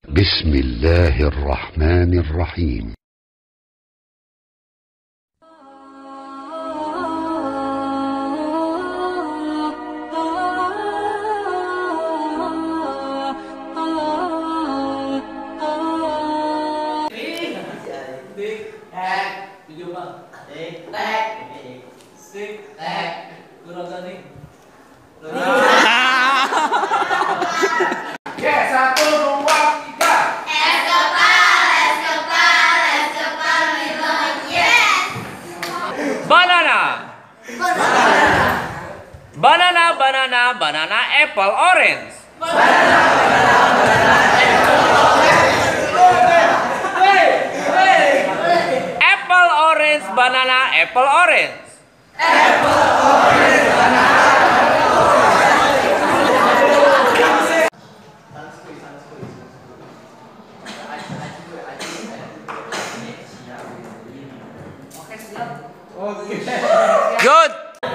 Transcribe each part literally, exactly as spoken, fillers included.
بسم الله الرحمن الرحيم. Satu, dua, tiga. Es kepal, es kepal, es kepal, yes. Banana. Banana, banana, banana, apple, orange. Banana, banana, banana, apple, orange. Apple, orange, banana, apple, orange. Apple, orange, banana. Good.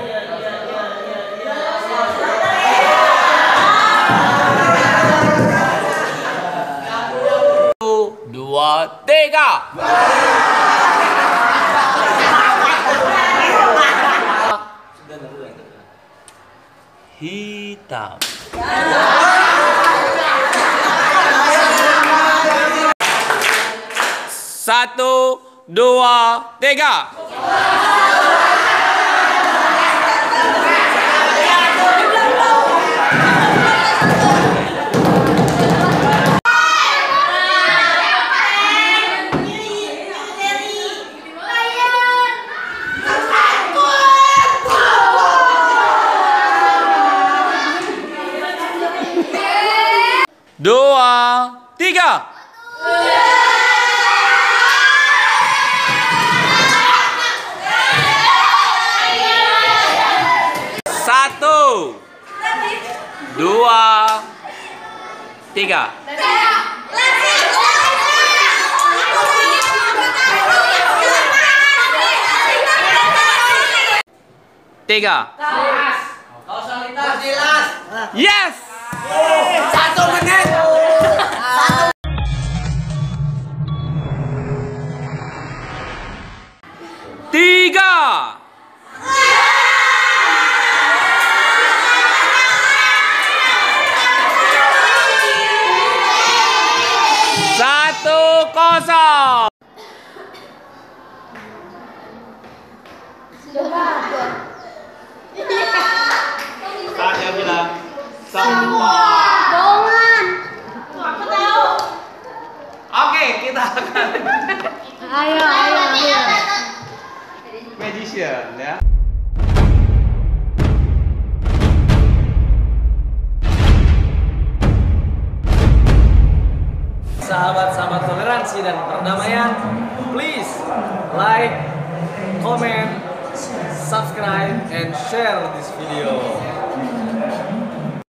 Satu, dua, tiga. Hitam. Satu, dua, tiga. Dua, tiga. Satu, dua, tiga. Tiga. Yes. Satu menit. Tiga. Satu kosong. Saya bilang semua. Bohongan. Aku tahu. Oke, kita akan Ayo, ayo, ayo. magician ya. Sahabat-sahabat toleransi dan perdamaian, please like, comment, subscribe, and share this video.